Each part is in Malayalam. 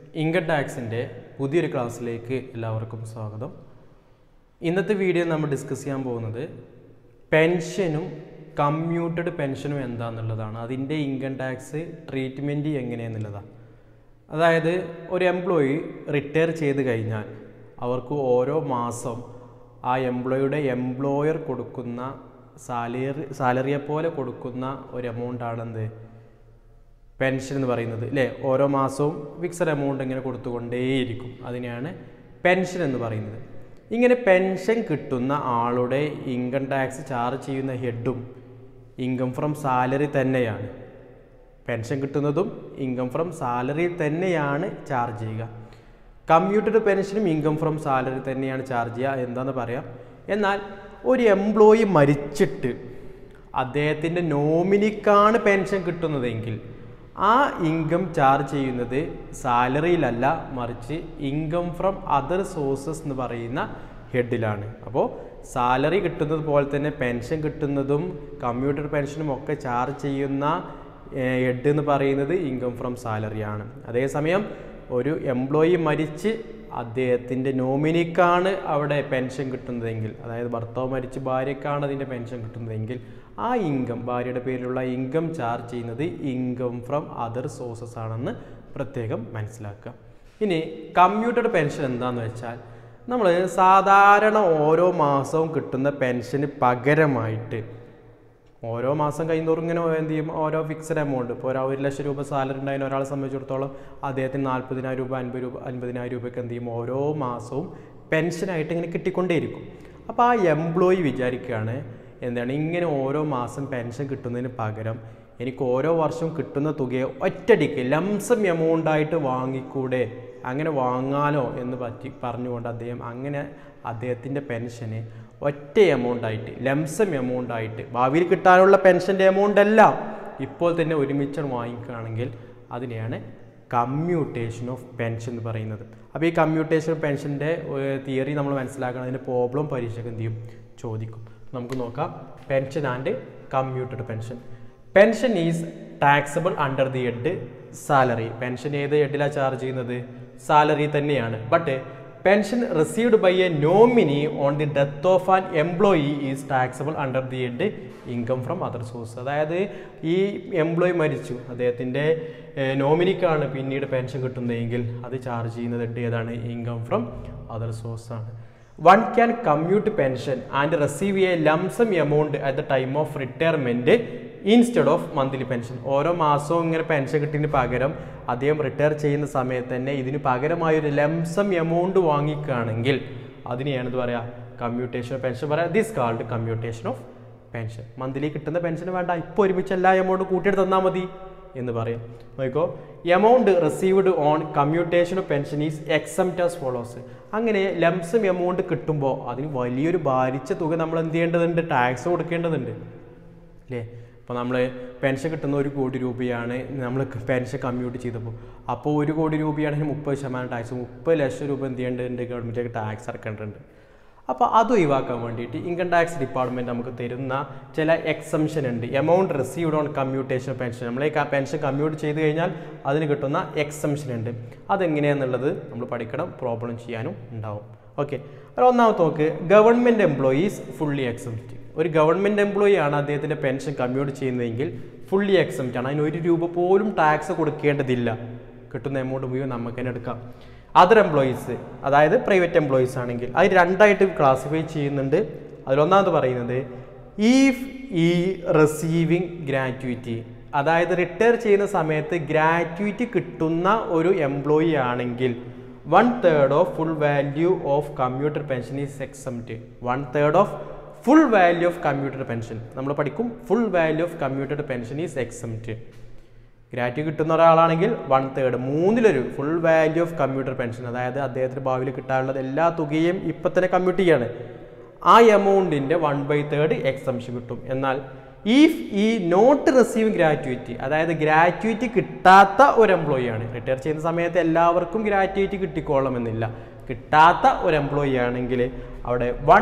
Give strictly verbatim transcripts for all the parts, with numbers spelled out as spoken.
ഇൻകം ടാക്സിൻ്റെ പുതിയൊരു ക്ലാസ്സിലേക്ക് എല്ലാവർക്കും സ്വാഗതം. ഇന്നത്തെ വീഡിയോ നമ്മൾ ഡിസ്കസ് ചെയ്യാൻ പോകുന്നത് പെൻഷനും കമ്മ്യൂട്ടഡ് പെൻഷനും എന്താണെന്നുള്ളതാണ്. അതിൻ്റെ ഇൻകം ടാക്സ് ട്രീറ്റ്മെൻറ്റ് എങ്ങനെയെന്നുള്ളതാണ്. അതായത് ഒരു എംപ്ലോയി റിട്ടയർ ചെയ്ത് കഴിഞ്ഞാൽ അവർക്ക് ഓരോ മാസം ആ എംപ്ലോയിയുടെ എംപ്ലോയർ കൊടുക്കുന്ന സാലറി സാലറിയെ പോലെ കൊടുക്കുന്ന ഒരു എമൗണ്ടാണ് എന്ത് പെൻഷൻ എന്ന് പറയുന്നത് അല്ലേ. ഓരോ മാസവും ഫിക്സഡ് എമൗണ്ട് ഇങ്ങനെ കൊടുത്തുകൊണ്ടേയിരിക്കും. അതിനെയാണ് പെൻഷൻ എന്ന് പറയുന്നത്. ഇങ്ങനെ പെൻഷൻ കിട്ടുന്ന ആളുടെ ഇൻകം ടാക്സ് ചാർജ് ചെയ്യുന്ന ഹെഡും ഇൻകം ഫ്രം സാലറി തന്നെയാണ്. പെൻഷൻ കിട്ടുന്നതും ഇൻകം ഫ്രം സാലറി തന്നെയാണ് ചാർജ് ചെയ്യുക. കമ്മ്യൂട്ടഡ് പെൻഷനും ഇൻകം ഫ്രം സാലറി തന്നെയാണ് ചാർജ് ചെയ്യുക എന്താണെന്ന് പറയാം. എന്നാൽ ഒരു എംപ്ലോയി മരിച്ചിട്ട് അദ്ദേഹത്തിൻ്റെ നോമിനിക്കാണ് പെൻഷൻ കിട്ടുന്നതെങ്കിൽ ആ ഇൻകം ചാർജ് ചെയ്യുന്നത് സാലറിയിലല്ല, മറിച്ച് ഇൻകം ഫ്രം അതർ സോഴ്സസ് എന്ന് പറയുന്ന ഹെഡിലാണ്. അപ്പോൾ സാലറി കിട്ടുന്നത് പോലെ തന്നെ പെൻഷൻ കിട്ടുന്നതും കമ്മ്യൂട്ടഡ് പെൻഷനും ഒക്കെ ചാർജ് ചെയ്യുന്ന ഹെഡ് എന്ന് പറയുന്നത് ഇൻകം ഫ്രം സാലറിയാണ്. അതേസമയം ഒരു എംപ്ലോയി മരിച്ച് അദ്ദേഹത്തിൻ്റെ നോമിനിക്കാണ് അവിടെ പെൻഷൻ കിട്ടുന്നതെങ്കിൽ, അതായത് ഭർത്താവ് മരിച്ച് ഭാര്യക്കാണ് അതിൻ്റെ പെൻഷൻ കിട്ടുന്നതെങ്കിൽ ആ ഇൻകം, ഭാര്യയുടെ പേരിലുള്ള ഇൻകം ചാർജ് ചെയ്യുന്നത് ഇൻകം ഫ്രം അതർ സോഴ്സസ് ആണെന്ന് പ്രത്യേകം മനസ്സിലാക്കുക. ഇനി കമ്മ്യൂട്ടഡ് പെൻഷൻ എന്താണെന്ന് വെച്ചാൽ, നമ്മൾ സാധാരണ ഓരോ മാസവും കിട്ടുന്ന പെൻഷന് പകരമായിട്ട് ഓരോ മാസം കഴിയുന്നതോറും ഇങ്ങനെ എന്ത് ചെയ്യും, ഓരോ ഫിക്സഡ് എമൗണ്ട്. ഇപ്പോൾ ഒരു ഒരു ലക്ഷം രൂപ സാലറി ഉണ്ടായിരുന്ന ഒരാളെ സംബന്ധിച്ചിടത്തോളം അദ്ദേഹത്തിന് നാൽപ്പതിനായിരം രൂപ അൻപത് രൂപ അൻപതിനായിരം രൂപയ്ക്ക് എന്ത് ചെയ്യും, ഓരോ മാസവും പെൻഷനായിട്ട് ഇങ്ങനെ കിട്ടിക്കൊണ്ടേയിരിക്കും. അപ്പോൾ ആ എംപ്ലോയി വിചാരിക്കുകയാണ് എന്താണ്, ഇങ്ങനെ ഓരോ മാസം പെൻഷൻ കിട്ടുന്നതിന് പകരം എനിക്ക് ഓരോ വർഷവും കിട്ടുന്ന തുകയെ ഒറ്റയടിക്ക് ലംസം എമൗണ്ടായിട്ട് വാങ്ങിക്കൂടെ, അങ്ങനെ വാങ്ങാലോ എന്ന് പറ്റി പറഞ്ഞുകൊണ്ട് അദ്ദേഹം അങ്ങനെ അദ്ദേഹത്തിൻ്റെ പെൻഷന് ഒറ്റ എമൗണ്ടായിട്ട്, ലംസം എമൗണ്ടായിട്ട്, ഭാവിയിൽ കിട്ടാനുള്ള പെൻഷൻ്റെ എമൗണ്ട് എല്ലാം ഇപ്പോൾ തന്നെ ഒരുമിച്ച് വാങ്ങിക്കുകയാണെങ്കിൽ അതിനെയാണ് കമ്മ്യൂട്ടേഷൻ ഓഫ് പെൻഷൻ എന്ന് പറയുന്നത്. അപ്പോൾ ഈ കമ്മ്യൂട്ടേഷൻ ഓഫ് പെൻഷൻ്റെ തിയറി നമ്മൾ മനസ്സിലാക്കണം. അതിൻ്റെ പ്രോബ്ലം പരീക്ഷയ്ക്ക് എന്ത് ചെയ്യും, ചോദിക്കും. നമുക്ക് നോക്കാം. Pension and commuted pension. Pension is taxable under the head salary. Pension ഏത് ഹെഡിലാണ് ചാർജ് ചെയ്യുന്നത്, സാലറി തന്നെയാണ്. But pension received by a nominee on the death of an employee is taxable under the head income from other source. അതായത് ഈ എംപ്ലോയി മരിച്ചു, അദ്ദേഹത്തിൻ്റെ നോമിനിക്കാണ് പിന്നീട് പെൻഷൻ കിട്ടുന്നതെങ്കിൽ അത് ചാർജ് ചെയ്യുന്നത് ഹെഡ് ഏതാണ്, ഇൻകം ഫ്രം അതർ സോഴ്സ് ആണ്. One can commute pension and receive a lump sum amount at the time of retirement instead of monthly pension. ഓരോ മാസവും ഇങ്ങനെ പെൻഷൻ കിട്ടിയതിന് പകരം അദ്ദേഹം റിട്ടയർ ചെയ്യുന്ന സമയത്ത് തന്നെ ഇതിന് പകരമായൊരു ലംസം എമൗണ്ട് വാങ്ങിക്കുകയാണെങ്കിൽ അതിനെയാണ് ഇത് പറയുക, കമ്മ്യൂട്ടേഷൻ ഓഫ് പെൻഷൻ പറയാം. This called commutation of pension. Monthly കിട്ടുന്ന പെൻഷൻ വേണ്ട, ഇപ്പോൾ ഒരുമിച്ച് എല്ലാ എമൗണ്ടും കൂട്ടിയിട്ട് തന്നാൽ മതി എന്ന് പറയാം. നോക്കിക്കോ, amount received on commutation of pension is exempt as follows. അങ്ങനെ ലംസം എമൗണ്ട് കിട്ടുമ്പോൾ അതിന് വലിയൊരു ഭാരിച്ച തുക നമ്മൾ എന്ത് ചെയ്യേണ്ടതുണ്ട്, ടാക്സ് കൊടുക്കേണ്ടതുണ്ട് അല്ലേ. ഇപ്പോൾ നമ്മൾ പെൻഷൻ കിട്ടുന്ന ഒരു കോടി രൂപയാണ് നമ്മൾ പെൻഷൻ കമ്മ്യൂട്ട് ചെയ്തപ്പോൾ, അപ്പോൾ ഒരു കോടി രൂപയാണെങ്കിൽ മുപ്പത് ശതമാനം ടാക്സ്, മുപ്പത് ലക്ഷം രൂപ എന്ത് ചെയ്യേണ്ടതുണ്ട്, ഗവൺമെൻറ്റിലേക്ക് ടാക്സ് അടക്കേണ്ടതുണ്ട്. അപ്പോൾ അത് ഒഴിവാക്കാൻ വേണ്ടിയിട്ട് ഇൻകം ടാക്സ് ഡിപ്പാർട്ട്മെൻറ്റ് നമുക്ക് തരുന്ന ചില എക്സംഷൻ ഉണ്ട്. Amount received on commutation pension, നമ്മൾ ഈ പെൻഷൻ കമ്മ്യൂട്ട് ചെയ്ത് കഴിഞ്ഞാൽ അതിന് കിട്ടുന്ന എക്സംഷൻ ഉണ്ട്. അതെങ്ങനെയാണെന്നുള്ളത് നമ്മൾ പഠിക്കണം, പ്രോബ്ലം ചെയ്യാനും ഉണ്ടാവും. ഓക്കെ, അത് ഒന്നാമത്തെ നോക്ക്, ഗവൺമെൻറ് എംപ്ലോയീസ് ഫുള്ളി എക്സംപ്റ്റ്. ഒരു ഗവൺമെൻറ് എംപ്ലോയി ആണ് അദ്ദേഹത്തിൻ്റെ പെൻഷൻ കമ്മ്യൂട്ട് ചെയ്യുന്നതെങ്കിൽ ഫുള്ളി എക്സംപ്റ്റ് ആണ്. അതിന് ഒരു രൂപ പോലും ടാക്സ് കൊടുക്കേണ്ടതില്ല, കിട്ടുന്ന എമൗണ്ട് മുഴുവൻ നമുക്ക് തന്നെ എടുക്കാം. അതർ എംപ്ലോയീസ്, അതായത് പ്രൈവറ്റ് എംപ്ലോയീസ് ആണെങ്കിൽ അത് രണ്ടായിട്ട് ക്ലാസിഫൈ ചെയ്യുന്നുണ്ട്. അതിലൊന്നാമത് പറയുന്നത് ഈഫ് ഈ റിസീവിങ് ഗ്രാറ്റുവിറ്റി, അതായത് റിട്ടയർ ചെയ്യുന്ന സമയത്ത് ഗ്രാറ്റുവിറ്റി കിട്ടുന്ന ഒരു എംപ്ലോയി ആണെങ്കിൽ one third of full value of commuted pension is exempt. One third of full value of commuted pension നമ്മൾ പഠിക്കും. Full value of commuted pension is exempt. Gratuity കിട്ടുന്ന ഒരാളാണെങ്കിൽ വൺ തേർഡ്, മൂന്നിലൊരു full value of commuter pension, അതായത് അദ്ദേഹത്തിന് ഭാവിയിൽ കിട്ടാനുള്ളത് എല്ലാ തുകയും ഇപ്പം തന്നെ കമ്മ്യൂട്ട് ചെയ്യാണ്, ആ എമൗണ്ടിൻ്റെ വൺ ബൈ തേർഡ് എക്സംഷൻ കിട്ടും. എന്നാൽ if he not receive gratuity, അതായത് ഗ്രാറ്റുവിറ്റി കിട്ടാത്ത ഒരു എംപ്ലോയി ആണ്, റിട്ടയർ ചെയ്യുന്ന സമയത്ത് എല്ലാവർക്കും ഗ്രാറ്റുവിറ്റി കിട്ടിക്കോളണമെന്നില്ല, കിട്ടാത്ത ഒരു എംപ്ലോയി ആണെങ്കിൽ അവിടെ വൺ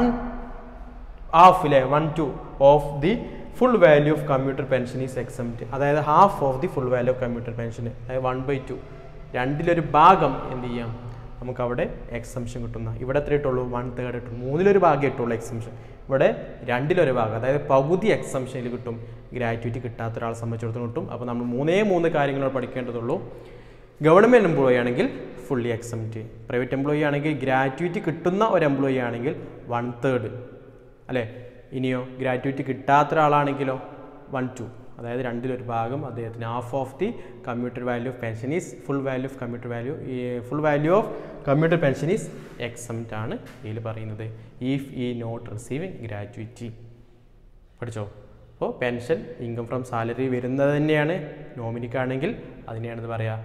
ഹാഫിലെ one two of the full value of commuter pension is exempt. അതായത് half of the full value of commuter pension, അതായത് one by two രണ്ടിലൊരു ഭാഗം എന്ത് ചെയ്യാം, നമുക്കവിടെ എക്സംഷൻ കിട്ടുന്ന. ഇവിടെ എത്ര ഇട്ടുള്ളൂ, വൺ തേർഡ് കിട്ടും. മൂന്നിലൊരു ഭാഗം ഇട്ടുള്ളൂ എക്സംഷൻ. ഇവിടെ രണ്ടിലൊരു ഭാഗം, അതായത് പകുതി എക്സംഷനിൽ കിട്ടും. ഗ്രാറ്റുവിറ്റി കിട്ടാത്ത ഒരാളെ സംബന്ധിച്ചിടത്തോളം കിട്ടും. അപ്പോൾ നമ്മൾ മൂന്നേ മൂന്ന് കാര്യങ്ങൾ പഠിക്കേണ്ടതുള്ളൂ. ഗവൺമെൻറ് എംപ്ലോയി ആണെങ്കിൽ ഫുള്ളി എക്സംപ്റ്റ്, പ്രൈവറ്റ് എംപ്ലോയി ആണെങ്കിൽ ഗ്രാറ്റുവിറ്റി കിട്ടുന്ന ഒരു എംപ്ലോയി ആണെങ്കിൽ വൺ തേർഡ് അല്ലേ. ഇനിയോ ഗ്രാറ്റുവിറ്റി കിട്ടാത്ത ഒരാളാണെങ്കിലോ വൺ ടു, അതായത് രണ്ടിലൊരു ഭാഗം അദ്ദേഹത്തിന്. Half of the commuted value of pension is full value of commuted value full value of commuted pension is exempt ആണ് ഇതിൽ പറയുന്നത്. If he not receiving gratuity. പഠിച്ചോ? അപ്പോൾ പെൻഷൻ ഇൻകം ഫ്രം സാലറി വരുന്നത് തന്നെയാണ്. നോമിനിക്കാണെങ്കിൽ അതിനെയാണെന്ന് പറയുക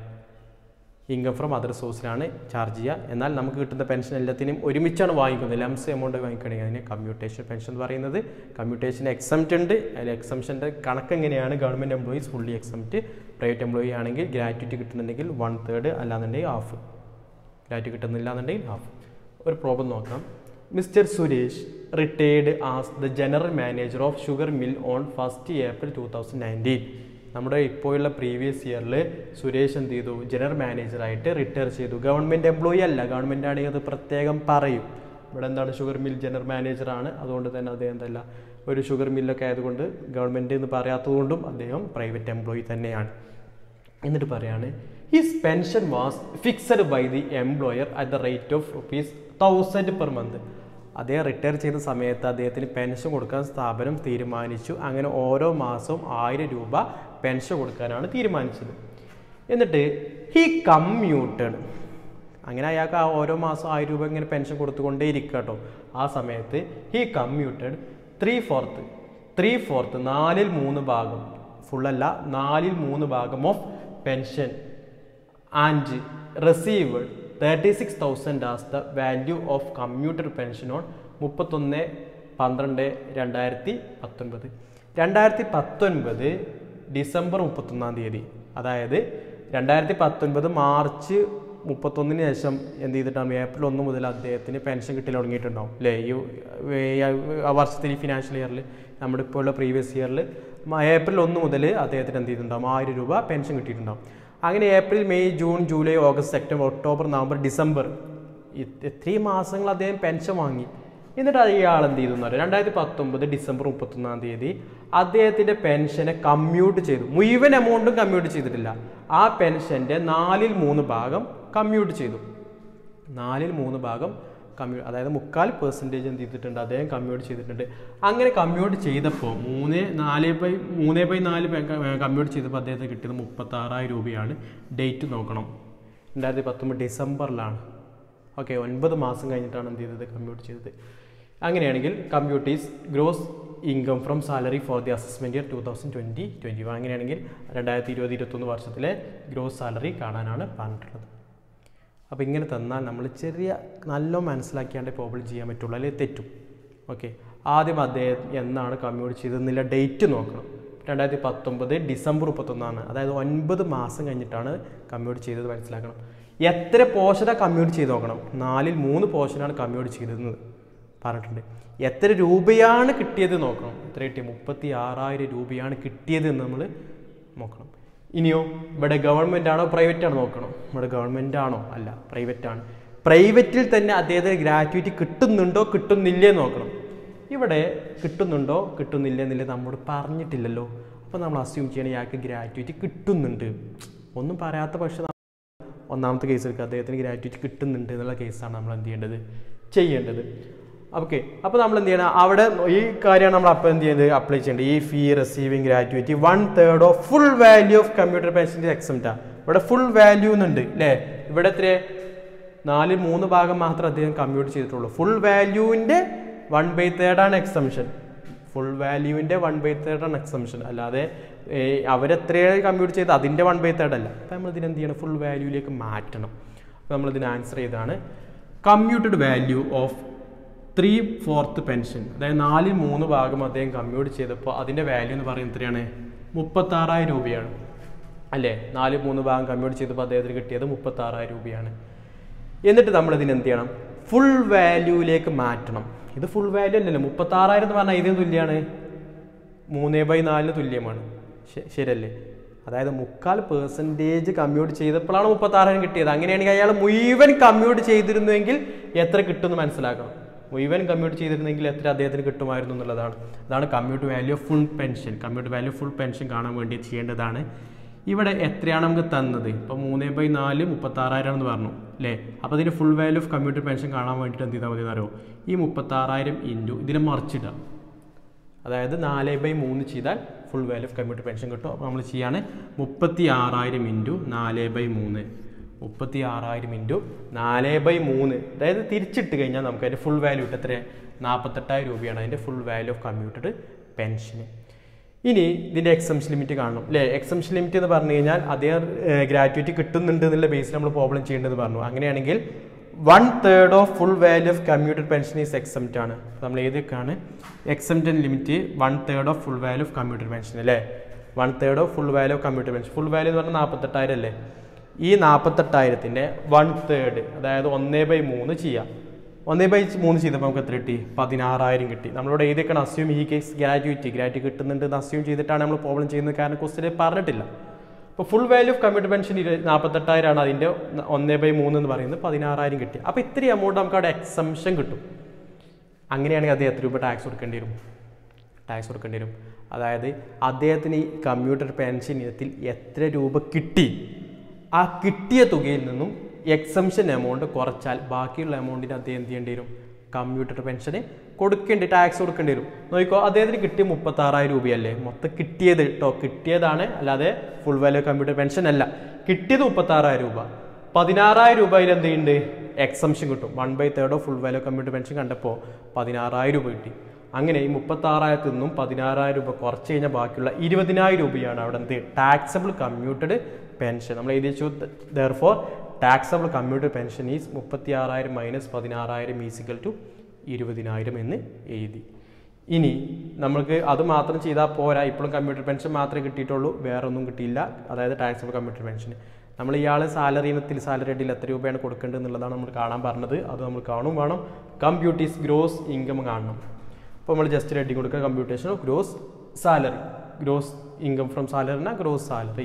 ഇൻകം ഫ്രം അതർ സോഴ്സിലാണ് ചാർജ് ചെയ്യുക. എന്നാൽ നമുക്ക് കിട്ടുന്ന പെൻഷൻ എല്ലാത്തിനും ഒരുമിച്ചാണ് വാങ്ങിക്കുന്നത്. ലംസ് എമൗണ്ട് വാങ്ങിക്കുകയാണെങ്കിൽ അതിന് കമ്മ്യൂട്ടേഷൻ പെൻഷൻ എന്ന് പറയുന്നത്. കമ്മ്യൂട്ടേഷൻ എക്സംപ്റ്റ് ഉണ്ട്. അതിൽ എക്സംഷൻ്റെ കണക്ക് എങ്ങനെയാണ്, government employees fully exempt, private employee ആണെങ്കിൽ ഗ്രാറ്റുവിറ്റി കിട്ടുന്നുണ്ടെങ്കിൽ വൺ തേർഡ്, അല്ലാന്നുണ്ടെങ്കിൽ ഹാഫ്. ഗ്രാറ്റുവിറ്റി കിട്ടുന്നില്ല എന്നുണ്ടെങ്കിൽ ഹാഫ്. ഒരു പ്രോബ്ലം നോക്കാം. Mister Suresh retired as the general manager of sugar mill on first April two thousand nineteen. നമ്മുടെ ഇപ്പോഴുള്ള പ്രീവിയസ് ഇയറിൽ സുരേഷ് എന്ത് ചെയ്തു, ജനറൽ മാനേജറായിട്ട് റിട്ടയർ ചെയ്തു. ഗവൺമെൻറ് എംപ്ലോയി അല്ല, ഗവൺമെൻറ് ആണെങ്കിൽ അത് പ്രത്യേകം പറയും. ഇവിടെ എന്താണ്, ഷുഗർ മിൽ ജനറൽ മാനേജറാണ്. അതുകൊണ്ട് തന്നെ അദ്ദേഹം എന്തല്ല, ഒരു ഷുഗർ മില്ലൊക്കെ ആയതുകൊണ്ട് ഗവൺമെൻറ് എന്ന് പറയാത്തതുകൊണ്ടും അദ്ദേഹം പ്രൈവറ്റ് എംപ്ലോയി തന്നെയാണ്. എന്നിട്ട് പറയാണ്, his pension was fixed by the employer at the rate of rupees thousand per month. അദ്ദേഹം റിട്ടയർ ചെയ്ത സമയത്ത് അദ്ദേഹത്തിന് പെൻഷൻ കൊടുക്കാൻ സ്ഥാപനം തീരുമാനിച്ചു. അങ്ങനെ ഓരോ മാസവും ആയിരം രൂപ പെൻഷൻ കൊടുക്കാനാണ് തീരുമാനിച്ചത്. എന്നിട്ട് ഹി കമ്മ്യൂട്ടഡ്, അങ്ങനെ അയാൾക്ക് ആ ഓരോ മാസം ആയിരം രൂപ ഇങ്ങനെ പെൻഷൻ കൊടുത്തുകൊണ്ടേ ഇരിക്കുക കേട്ടോ. ആ സമയത്ത് he commuted three fourth three fourth നാലിൽ മൂന്ന് ഭാഗം, ഫുള്ളല്ല, നാലിൽ മൂന്ന് ഭാഗം of pension and received thirty six thousand as the value of commuted pension on മുപ്പത്തൊന്ന് പന്ത്രണ്ട് രണ്ടായിരത്തി പത്തൊൻപത് രണ്ടായിരത്തി പത്തൊൻപത് ഡിസംബർ മുപ്പത്തൊന്നാം തീയതി, അതായത് രണ്ടായിരത്തി പത്തൊൻപത് മാർച്ച് മുപ്പത്തൊന്നിന് ശേഷം എന്ത് ചെയ്തിട്ടാണ്, ഏപ്രിൽ ഒന്ന് മുതൽ അദ്ദേഹത്തിന് പെൻഷൻ കിട്ടി തുടങ്ങിയിട്ടുണ്ടാവും അല്ലേ. ഈ വർഷത്തിൽ ഈ ഫിനാൻഷ്യൽ ഇയറിൽ, നമ്മുടെ ഇപ്പോൾ ഉള്ള പ്രീവിയസ് ഇയറിൽ ഏപ്രിൽ ഒന്ന് മുതൽ അദ്ദേഹത്തിന് എന്ത് ചെയ്തിട്ടുണ്ടാവും, ആയിരം രൂപ പെൻഷൻ കിട്ടിയിട്ടുണ്ടാവും. അങ്ങനെ April May June July August September October November December ഇത്രയും മാസങ്ങൾ അദ്ദേഹം പെൻഷൻ വാങ്ങി. എന്നിട്ട് അയാൾ എന്ത് ചെയ്തു എന്ന് പറയാം, രണ്ടായിരത്തി പത്തൊമ്പത് ഡിസംബർ മുപ്പത്തൊന്നാം തീയതി അദ്ദേഹത്തിൻ്റെ പെൻഷനെ കമ്മ്യൂട്ട് ചെയ്തു. മുഴുവൻ എമൗണ്ടും കമ്മ്യൂട്ട് ചെയ്തിട്ടില്ല. ആ പെൻഷൻ്റെ നാലിൽ മൂന്ന് ഭാഗം കമ്മ്യൂട്ട് ചെയ്തു. നാലിൽ മൂന്ന് ഭാഗം കമ്മ്യൂ അതായത് മുക്കാൽ പെർസെൻറ്റേജ് എന്ത് ചെയ്തിട്ടുണ്ട്, അദ്ദേഹം കമ്മ്യൂട്ട് ചെയ്തിട്ടുണ്ട്. അങ്ങനെ കമ്മ്യൂട്ട് ചെയ്തപ്പോൾ മൂന്ന് നാല് ബൈ മൂന്ന് ബൈ നാല് കമ്മ്യൂട്ട് ചെയ്തപ്പോൾ അദ്ദേഹത്തിന് കിട്ടിയത് മുപ്പത്താറായിരം രൂപയാണ്. ഡേറ്റ് നോക്കണം, രണ്ടായിരത്തി പത്തൊമ്പത് ഡിസംബറിലാണ്. ഓക്കെ, ഒൻപത് മാസം കഴിഞ്ഞിട്ടാണ് എന്ത് ചെയ്തത്, കമ്മ്യൂട്ട് ചെയ്തത്. അങ്ങനെയാണെങ്കിൽ compute is gross income from salary for the assessment year two thousand twenty twenty one. അങ്ങനെയാണെങ്കിൽ രണ്ടായിരത്തി ഇരുപത് ഇരുപത്തൊന്ന് വർഷത്തിലെ ഗ്രോസ് സാലറി കാണാനാണ് പറഞ്ഞിട്ടുള്ളത്. അപ്പോൾ ഇങ്ങനെ തന്നാൽ നമ്മൾ ചെറിയ നല്ല മനസ്സിലാക്കിയാണ്ട് പ്രോബ്ലം ചെയ്യാൻ പറ്റുള്ളൂ, അല്ലെങ്കിൽ തെറ്റും. ഓക്കെ, ആദ്യം അദ്ദേഹം എന്നാണ് കമ്മ്യൂട്ട് ചെയ്തതെന്നുള്ള ഡേറ്റ് നോക്കണം. രണ്ടായിരത്തി പത്തൊമ്പത് ഡിസംബർ മുപ്പത്തൊന്നാണ്, അതായത് ഒൻപത് മാസം കഴിഞ്ഞിട്ടാണ് കമ്മ്യൂട്ട് ചെയ്തത് മനസ്സിലാക്കണം. എത്ര പോർഷനാണ് കമ്മ്യൂട്ട് ചെയ്ത് നോക്കണം, നാലിൽ മൂന്ന് പോർഷനാണ് കമ്മ്യൂട്ട് ചെയ്തതെന്ന് പറഞ്ഞിട്ടുണ്ട്. എത്ര രൂപയാണ് കിട്ടിയത് നോക്കണം, എത്ര കിട്ടിയ മുപ്പത്തി ആറായിരം രൂപയാണ് കിട്ടിയത് എന്ന് നമ്മൾ നോക്കണം. ഇനിയോ ഇവിടെ ഗവൺമെൻറ് ആണോ പ്രൈവറ്റ് ആണോ നോക്കണം. ഇവിടെ ഗവൺമെൻറ് ആണോ, അല്ല പ്രൈവറ്റ് ആണ്. പ്രൈവറ്റിൽ തന്നെ അദ്ദേഹത്തിന് ഗ്രാറ്റുവിറ്റി കിട്ടുന്നുണ്ടോ കിട്ടുന്നില്ലേ നോക്കണം. ഇവിടെ കിട്ടുന്നുണ്ടോ കിട്ടുന്നില്ല എന്നില്ല നമ്മോട് പറഞ്ഞിട്ടില്ലല്ലോ. അപ്പോൾ നമ്മൾ അസ്യൂം ചെയ്യണം ഇയാൾക്ക് ഗ്രാറ്റുവിറ്റി കിട്ടുന്നുണ്ട്. ഒന്നും പറയാത്ത പക്ഷേ ഒന്നാമത്തെ കേസ് എടുക്കുക, അദ്ദേഹത്തിന് ഗ്രാറ്റുവിറ്റി കിട്ടുന്നുണ്ട് എന്നുള്ള കേസാണ് നമ്മൾ എന്ത് ചെയ്യേണ്ടത്, ചെയ്യേണ്ടത്. ഓക്കെ, അപ്പോൾ നമ്മൾ എന്ത് ചെയ്യണം, അവിടെ ഈ കാര്യമാണ് നമ്മൾ അപ്പോൾ എന്ത് ചെയ്യുന്നത്, അപ്ലൈ ചെയ്യേണ്ടത്. ഈ ഫീ receiving gratuity one third of full value of computer pension എക്സംപ്റ്റാ. ഇവിടെ ഫുൾ വാല്യൂ എന്നുണ്ട് അല്ലേ. ഇവിടെ എത്ര, നാലിൽ മൂന്ന് ഭാഗം മാത്രം അദ്ദേഹം കമ്പ്യൂട്ട് ചെയ്തിട്ടുള്ളൂ. ഫുൾ വാല്യൂവിൻ്റെ വൺ ബൈ തേർഡാണ് എക്സംഷൻ. ഫുൾ വാല്യൂവിൻ്റെ വൺ ബൈ തേർഡാണ് എക്സംഷൻ, അല്ലാതെ അവരെത്രയാണ് കമ്പ്യൂട്ട് ചെയ്ത് അതിൻ്റെ വൺ ബൈ തേർഡ് അല്ല. അപ്പോൾ നമ്മൾ ഇതിനെന്ത് ചെയ്യണം, ഫുൾ വാല്യൂയിലേക്ക് മാറ്റണം. അപ്പോൾ നമ്മളിതിന് ആൻസർ ചെയ്താണ് computed value of three fourth pension, അതായത് നാലിൽ മൂന്ന് ഭാഗം അദ്ദേഹം കമ്മ്യൂട്ട് ചെയ്തപ്പോൾ അതിൻ്റെ വാല്യൂ എന്ന് പറയുന്നത് എത്രയാണ്, മുപ്പത്താറായിരം രൂപയാണ് അല്ലേ. നാല് മൂന്ന് ഭാഗം കമ്മ്യൂട്ട് ചെയ്തപ്പോൾ അദ്ദേഹത്തിന് കിട്ടിയത് മുപ്പത്താറായിരം രൂപയാണ്. എന്നിട്ട് നമ്മളിതിന് എന്ത് ചെയ്യണം, ഫുൾ വാല്യൂയിലേക്ക് മാറ്റണം. ഇത് ഫുൾ വാല്യൂ അല്ലല്ലോ, മുപ്പത്താറായിരം എന്ന് പറഞ്ഞാൽ ഇതിന് തുല്യമാണ്, മൂന്ന് ബൈ നാലിന് തുല്യമാണ്, ശരിയല്ലേ. അതായത് മുക്കാൽ പെർസെൻറ്റേജ് കമ്മ്യൂട്ട് ചെയ്തപ്പോഴാണ് മുപ്പത്താറായിരം കിട്ടിയത്. അങ്ങനെയാണെങ്കിൽ അയാൾ മുഴുവൻ കമ്മ്യൂട്ട് ചെയ്തിരുന്നുവെങ്കിൽ എത്ര കിട്ടുമെന്ന് മനസ്സിലാക്കണം. മുഴുവൻ കമ്മ്യൂട്ട് ചെയ്തിരുന്നെങ്കിൽ എത്ര അദ്ദേഹത്തിന് കിട്ടുമായിരുന്നു എന്നുള്ളതാണ്. അതാണ് commute value of full pension. Commute value full pension കാണാൻ വേണ്ടി ചെയ്യേണ്ടതാണ്. ഇവിടെ എത്രയാണ് നമുക്ക് തന്നത്? ഇപ്പോൾ മൂന്ന് ബൈ നാല് മുപ്പത്താറായിരം എന്ന് പറഞ്ഞു അല്ലേ. അപ്പോൾ ഇതിന് full value of commuter pension കാണാൻ വേണ്ടിയിട്ട് എന്ത് ചെയ്താൽ മതി എന്നറിയോ? ഈ മുപ്പത്താറായിരം ഇൻറ്റു ഇതിനെ മറിച്ചിടുക. അതായത് നാല് ബൈ മൂന്ന് ചെയ്താൽ full value of commuter pension കിട്ടും. അപ്പോൾ നമ്മൾ ചെയ്യാണ് മുപ്പത്തി ആറായിരം ഇൻറ്റു നാല് ബൈ മൂന്ന് മുപ്പത്തി ആറായിരം ഇൻറ്റു നാല് ബൈ മൂന്ന് അതായത് തിരിച്ചിട്ട് കഴിഞ്ഞാൽ നമുക്ക് അതിൻ്റെ ഫുൾ വാല്യൂ കിട്ടും. എത്ര? നാൽപ്പത്തെട്ടായിരം രൂപയാണ് അതിൻ്റെ ഫുൾ വാല്യൂ ഓഫ് കമ്മ്യൂട്ടഡ് പെൻഷന്. ഇനി ഇതിൻ്റെ എക്സംഷൻ ലിമിറ്റ് കാണണം അല്ലേ. എക്സംഷൻ ലിമിറ്റ് എന്ന് പറഞ്ഞു കഴിഞ്ഞാൽ അതേ ഗ്രാറ്റുവിറ്റി കിട്ടുന്നുണ്ട് എന്നുള്ള ബേസിൽ നമ്മൾ പ്രോബ്ലം ചെയ്യേണ്ടത് പറഞ്ഞു. അങ്ങനെയാണെങ്കിൽ one third of full value of commuted pension is exempt ആണ്. നമ്മൾ ഏതൊക്കെയാണ് exemption limit? One third of full value of commuted pension അല്ലേ. One third of full value of commuted pension. Full value എന്ന് പറഞ്ഞാൽ നാൽപ്പത്തെട്ടായിരം അല്ലേ. ഈ നാൽപ്പത്തെട്ടായിരത്തിൻ്റെ വൺ തേർഡ് അതായത് ഒന്നേ ബൈ മൂന്ന് ചെയ്യാം. ഒന്നേ ബൈ മൂന്ന് ചെയ്തപ്പോൾ നമുക്ക് എത്ര കിട്ടി? പതിനാറായിരം കിട്ടി. നമ്മളിവിടെ എഴുതിയേക്കണം അസ്യൂം ഈ കേസ് ഗ്രാറ്റുവിറ്റി ഗ്രാറ്റി കിട്ടുന്നുണ്ട് എന്ന് അസ്യൂം ചെയ്തിട്ടാണ് നമ്മൾ പ്രോബ്ലം ചെയ്യുന്നത്. കാരണം ക്വസ്റ്റ്യൻ പറഞ്ഞിട്ടില്ല. അപ്പോൾ full value of commuter pension നാൽപ്പത്തെട്ടായിരം ആണ്. അതിൻ്റെ ഒന്നേ ബൈ മൂന്ന് എന്ന് പറയുന്നത് പതിനാറായിരം കിട്ടി. അപ്പോൾ ഇത്രയും എമൗണ്ട് നമുക്ക് അവിടെ എക്സംഷൻ കിട്ടും. അങ്ങനെയാണെങ്കിൽ അദ്ദേഹം എത്ര രൂപ ടാക്സ് കൊടുക്കേണ്ടി വരും? ടാക്സ് കൊടുക്കേണ്ടി വരും. അതായത് അദ്ദേഹത്തിന് ഈ കമ്മ്യൂട്ടർ പെൻഷൻ ഇനത്തിൽ എത്ര രൂപ കിട്ടി, ആ കിട്ടിയ തുകയിൽ നിന്നും എക്സംഷൻ എമൗണ്ട് കുറച്ചാൽ ബാക്കിയുള്ള എമൗണ്ടിന് അദ്ദേഹം എന്ത് ചെയ്യേണ്ടി വരും? കമ്മ്യൂട്ടർ പെൻഷന് കൊടുക്കേണ്ടി ടാക്സ് കൊടുക്കേണ്ടി വരും. നോക്കിക്കോ, അദ്ദേഹത്തിന് കിട്ടിയ മുപ്പത്താറായിരം രൂപയല്ലേ മൊത്തം കിട്ടിയത് കേട്ടോ. കിട്ടിയതാണ്, അല്ലാതെ ഫുൾ വാല്യൂ കമ്പ്യൂട്ടർ പെൻഷൻ അല്ല. കിട്ടിയത് മുപ്പത്താറായിരം രൂപ. പതിനാറായിരം രൂപയിൽ എന്ത് ചെയ്യുന്നുണ്ട്? എക്സംഷൻ കിട്ടും. One by third of full value computer pension കണ്ടപ്പോൾ പതിനാറായിരം രൂപ കിട്ടി. അങ്ങനെ ഈ മുപ്പത്താറായിരത്തിൽ നിന്നും പതിനാറായിരം രൂപ കുറച്ച് കഴിഞ്ഞാൽ ബാക്കിയുള്ള ഇരുപതിനായിരം രൂപയാണ് അവിടെ എന്ത് ടാക്സബിൾ കമ്മ്യൂട്ടഡ് പെൻഷൻ. നമ്മൾ എഴുതി വെച്ചു therefore taxable commuted pension is മുപ്പത്തി ആറായിരം മൈനസ് പതിനാറായിരം ഈസിക്കൽ ടു ഇരുപതിനായിരം എന്ന് എഴുതി. ഇനി നമ്മൾക്ക് അത് മാത്രം ചെയ്താൽ പോരാ. ഇപ്പോഴും കമ്പ്യൂട്ടർ പെൻഷൻ മാത്രമേ കിട്ടിയിട്ടുള്ളൂ, വേറെ ഒന്നും കിട്ടിയില്ല. അതായത് ടാക്സബിൾ കമ്പ്യൂട്ടർ പെൻഷൻ നമ്മൾ ഇയാൾ സാലറി ഇനത്തിൽ സാലറി ഇടയിൽ എത്ര രൂപയാണ് കൊടുക്കേണ്ടത് എന്നുള്ളതാണ് നമ്മൾ കാണാൻ പറഞ്ഞത്. അത് നമ്മൾ കാണും വേണം. കമ്പ്യൂട്ടീസ് ഗ്രോസ് ഇൻകം കാണണം. അപ്പോൾ നമ്മൾ ജസ്റ്റ് റെഡി കൊടുക്കുക computation of gross salary. Gross income from സാലറിന ഗ്രോസ് സാലറി.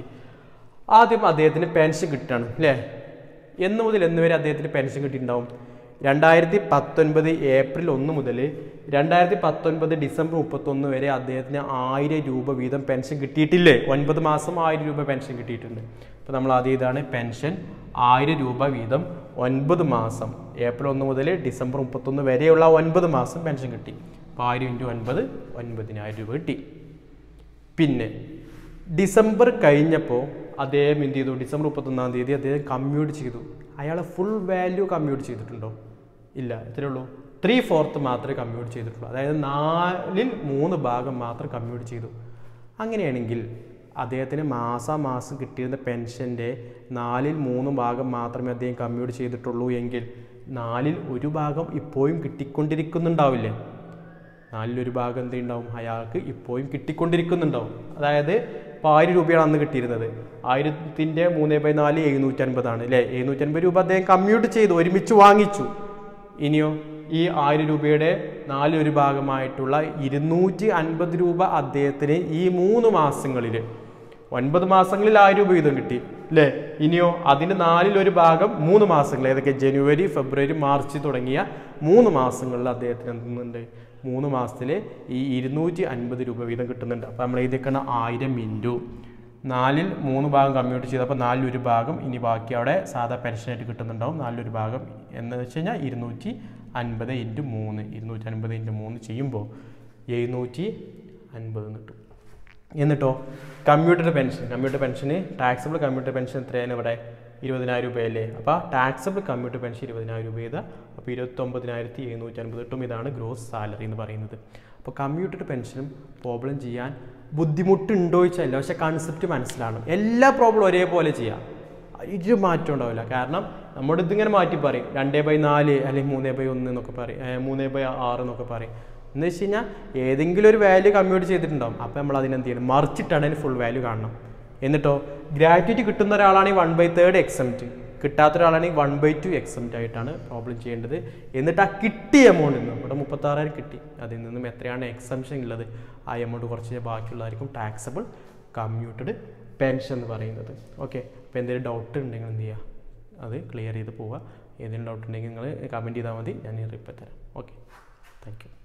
ആദ്യം അദ്ദേഹത്തിന് പെൻഷൻ കിട്ടുകയാണ് അല്ലേ. എന്ന് മുതൽ എന്ന് വരെ അദ്ദേഹത്തിന് പെൻഷൻ കിട്ടിയിട്ടുണ്ടാവും? രണ്ടായിരത്തി പത്തൊൻപത് ഏപ്രിൽ ഒന്ന് മുതൽ രണ്ടായിരത്തി പത്തൊൻപത് ഡിസംബർ മുപ്പത്തൊന്ന് വരെ അദ്ദേഹത്തിന് ആയിരം രൂപ വീതം പെൻഷൻ കിട്ടിയിട്ടില്ലേ? ഒൻപത് മാസം ആയിരം രൂപ പെൻഷൻ കിട്ടിയിട്ടുണ്ട്. അപ്പോൾ നമ്മൾ ആദ്യം ഇതാണ് പെൻഷൻ ആയിരം രൂപ വീതം ഒൻപത് മാസം ഏപ്രിൽ ഒന്ന് മുതൽ ഡിസംബർ മുപ്പത്തൊന്ന് വരെയുള്ള ഒൻപത് മാസം പെൻഷൻ കിട്ടി. അപ്പോൾ ആയിരം ഇൻറ്റു ഒൻപത് ഒൻപതിനായിരം രൂപ കിട്ടി. പിന്നെ ഡിസംബർ കഴിഞ്ഞപ്പോൾ അദ്ദേഹം എന്ത് ചെയ്തു? ഡിസംബർ മുപ്പത്തൊന്നാം തീയതി അദ്ദേഹം കമ്മ്യൂട്ട് ചെയ്തു. അയാൾ ഫുൾ വാല്യൂ കമ്മ്യൂട്ട് ചെയ്തിട്ടുണ്ടോ? ഇല്ല. എത്രയേ ഉള്ളൂ? ത്രീ ഫോർത്ത് മാത്രമേ കമ്മ്യൂട്ട് ചെയ്തിട്ടുള്ളൂ. അതായത് നാലിൽ മൂന്ന് ഭാഗം മാത്രം കമ്മ്യൂട്ട് ചെയ്തു. അങ്ങനെയാണെങ്കിൽ അദ്ദേഹത്തിന് മാസാമാസം കിട്ടിയിരുന്ന പെൻഷൻ്റെ നാലിൽ മൂന്ന് ഭാഗം മാത്രമേ അദ്ദേഹം കമ്മ്യൂട്ട് ചെയ്തിട്ടുള്ളൂ എങ്കിൽ നാലിൽ ഒരു ഭാഗം ഇപ്പോഴും കിട്ടിക്കൊണ്ടിരിക്കുന്നുണ്ടാവില്ലേ? നാലിലൊരു ഭാഗം എന്ത് ഉണ്ടാവും? അയാൾക്ക് ഇപ്പോഴും കിട്ടിക്കൊണ്ടിരിക്കുന്നുണ്ടാവും. അതായത് ഇപ്പോൾ ആയിരം രൂപയാണ് അന്ന് കിട്ടിയിരുന്നത്. ആയിരത്തിൻ്റെ മൂന്ന് ബൈ നാല് എഴുന്നൂറ്റൻപതാണ് അല്ലേ. എഴുന്നൂറ്റൻപത് രൂപ അദ്ദേഹം കമ്മ്യൂട്ട് ചെയ്തു, ഒരുമിച്ച് വാങ്ങിച്ചു. ഇനിയോ ഈ ആയിരം രൂപയുടെ നാലൊരു ഭാഗമായിട്ടുള്ള ഇരുന്നൂറ്റി അൻപത് രൂപ അദ്ദേഹത്തിന് ഈ മൂന്ന് മാസങ്ങളിൽ ഒൻപത് മാസങ്ങളിൽ ആയിരം രൂപ വീതം കിട്ടി അല്ലേ. ഇനിയോ അതിന് നാലിലൊരു ഭാഗം മൂന്ന് മാസങ്ങൾ, ഏതൊക്കെ ജനുവരി ഫെബ്രുവരി മാർച്ച് തുടങ്ങിയ മൂന്ന് മാസങ്ങളിൽ അദ്ദേഹത്തിന് എന്തുന്നുണ്ട്? മൂന്ന് മാസത്തിൽ ഈ ഇരുന്നൂറ്റി അൻപത് രൂപ വീതം കിട്ടുന്നുണ്ട്. അപ്പോൾ നമ്മൾ എഴുതിയേക്കുന്ന ആയിരം ഇൻറ്റു നാലിൽ മൂന്ന് ഭാഗം കമ്മ്യൂട്ട് ചെയ്തപ്പോൾ നാലിലൊരു ഭാഗം, ഇനി ബാക്കി അവിടെ സാധാ പെൻഷനായിട്ട് കിട്ടുന്നുണ്ടാവും. നാലിലൊരു ഭാഗം എന്ന് വെച്ച് കഴിഞ്ഞാൽ ഇരുന്നൂറ്റി അൻപത് ഇൻറ്റു മൂന്ന് ഇരുന്നൂറ്റി അൻപത് ഇൻറ്റു മൂന്ന് ചെയ്യുമ്പോൾ എഴുന്നൂറ്റി അൻപത് കിട്ടും. എന്നിട്ടോ കമ്മ്യൂട്ടർ പെൻഷൻ കമ്മ്യൂട്ടർ പെൻഷന് ടാക്സബിൾ കമ്മ്യൂട്ടർ പെൻഷൻ എത്രയാണ് ഇവിടെ? ഇരുപതിനായിരം രൂപയല്ലേ. അപ്പോൾ ടാക്സബിൾ കമ്മ്യൂട്ടർ പെൻഷൻ ഇരുപതിനായിരം രൂപ ചെയ്താൽ അപ്പോൾ ഇരുപത്തൊമ്പതിനായിരത്തി എഴുന്നൂറ്റി അൻപത് കിട്ടും. ഇതാണ് ഗ്രോസ് സാലറി എന്ന് പറയുന്നത്. അപ്പോൾ കമ്മ്യൂട്ടർ പെൻഷനും പ്രോബ്ലം ചെയ്യാൻ ബുദ്ധിമുട്ടുണ്ടോ ചോദിച്ചാൽ പക്ഷേ കൺസെപ്റ്റ് മനസ്സിലാണ്. എല്ലാ പ്രോബ്ലം ഒരേപോലെ ചെയ്യാം, ഒരു മാറ്റം ഉണ്ടാവില്ല. കാരണം നമ്മുടെ ഇതിങ്ങനെ മാറ്റി പറയും, രണ്ടേ ബൈ നാല് അല്ലെങ്കിൽ മൂന്നേ ബൈ ഒന്ന് എന്നൊക്കെ പറയും, മൂന്നേ ബൈ ആറ് എന്നൊക്കെ പറയും. എന്ന് വെച്ച് കഴിഞ്ഞാൽ ഏതെങ്കിലും ഒരു വാല്യൂ കമ്മ്യൂട്ട് ചെയ്തിട്ടുണ്ടാവും. അപ്പോൾ നമ്മൾ അതിനെന്ത് ചെയ്യണം? മറിച്ചിട്ടാണ് അതിന് ഫുൾ വാല്യൂ കാണണം. എന്നിട്ടോ ഗ്രാറ്റുവിറ്റി കിട്ടുന്ന ഒരാളാണെങ്കിൽ വൺ ബൈ തേർഡ് എക്സംപ്റ്റ്, കിട്ടാത്ത ഒരാളാണെങ്കിൽ വൺ ബൈ ടു എക്സംപ്റ്റ് ആയിട്ടാണ് പ്രോബ്ലം ചെയ്യേണ്ടത്. എന്നിട്ട് ആ കിട്ടിയ എമൗണ്ടിൽ നിന്ന് ഇവിടെ മുപ്പത്താറായിരം കിട്ടി, അതിൽ നിന്നും എത്രയാണ് എക്സംഷൻ ഉള്ളത് ആ എമൗണ്ട് കുറച്ച് ബാക്കിയുള്ളതായിരിക്കും ടാക്സബിൾ കമ്മ്യൂട്ടഡ് പെൻഷൻ എന്ന് പറയുന്നത്. ഓക്കെ, അപ്പോൾ എന്തെങ്കിലും ഡൗട്ട് ഉണ്ടെങ്കിൽ എന്ത് ചെയ്യുക, അത് ക്ലിയർ ചെയ്ത് പോവുക. ഏതെങ്കിലും ഡൗട്ട് ഉണ്ടെങ്കിൽ നിങ്ങൾ കമൻറ്റ് ചെയ്താൽ മതി, ഞാൻ റിപ്ലൈ തരാം. Okay, thank U.